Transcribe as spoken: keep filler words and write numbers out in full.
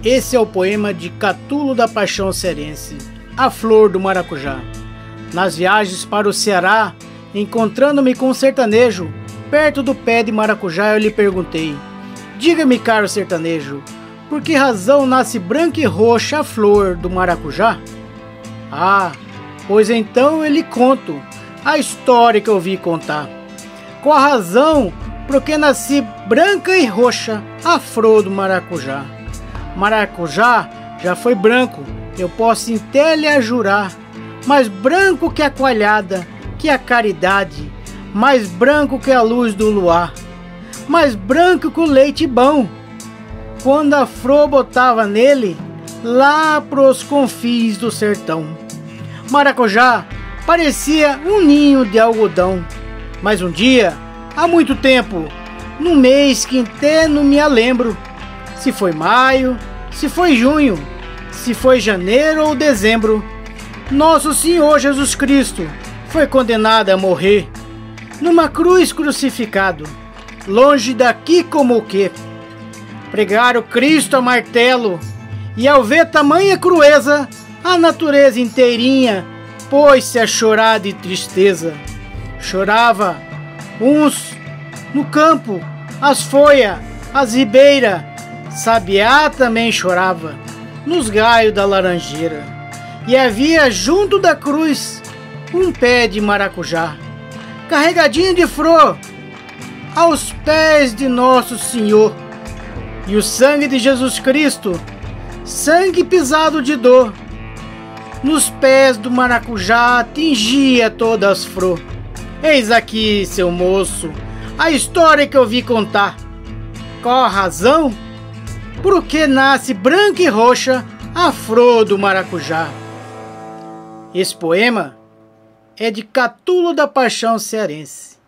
Esse é o poema de Catulo da Paixão Cearense, A Flor do Maracujá. Nas viagens para o Ceará, encontrando-me com um sertanejo, perto do pé de maracujá, eu lhe perguntei: diga-me, caro sertanejo, por que razão nasce branca e roxa a flor do maracujá? Ah, pois então eu lhe conto a história que eu ouvi contar. Qual a razão por que nasce branca e roxa a flor do maracujá? Maracujá já foi branco, eu posso até lhe jurar, mais branco que a coalhada, que a caridade, mais branco que a luz do luar, mais branco que o leite bom, quando a flor botava nele, lá pros confins do sertão. Maracujá parecia um ninho de algodão, mas um dia, há muito tempo, num mês que até não me lembro, se foi maio, se foi junho, se foi janeiro ou dezembro, nosso Senhor Jesus Cristo foi condenado a morrer numa cruz crucificado, longe daqui como o que? Pregaram Cristo a martelo, e ao ver tamanha crueza, a natureza inteirinha pôs-se a chorar de tristeza. Chorava uns no campo, as folhas, as ribeiras, sabiá também chorava nos galhos da laranjeira. E havia junto da cruz um pé de maracujá, carregadinho de flor, aos pés de nosso Senhor. E o sangue de Jesus Cristo, sangue pisado de dor, nos pés do maracujá tingia todas as flores. Eis aqui, seu moço, a história que eu vi contar. Qual a razão por que nasce branca e roxa a flor do maracujá? Esse poema é de Catulo da Paixão Cearense.